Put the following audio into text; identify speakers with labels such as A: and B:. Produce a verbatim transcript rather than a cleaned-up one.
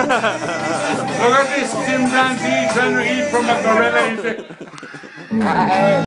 A: Look at this chimpanzee trying to eat from a gorilla.